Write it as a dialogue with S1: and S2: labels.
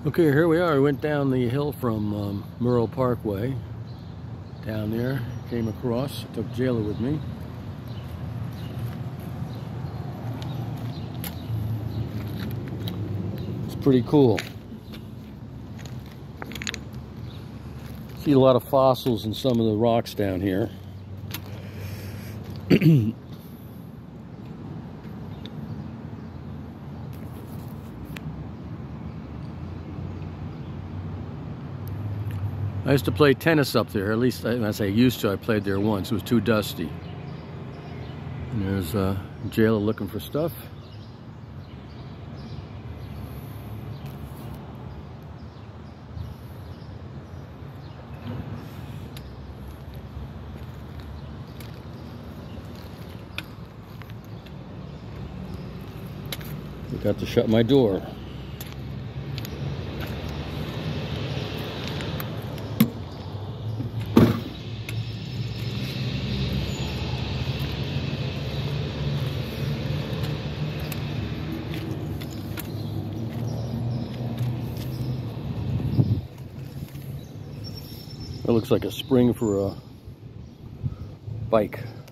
S1: Okay, here we are. We went down the hill from Merle Parkway. Down there, came across, took Jayla with me. It's pretty cool. See a lot of fossils in some of the rocks down here. I used to play tennis up there, at least when I say used to, I played there once. It was too dusty. And there's Jayla looking for stuff. Forgot to shut my door. That looks like a spring for a bike.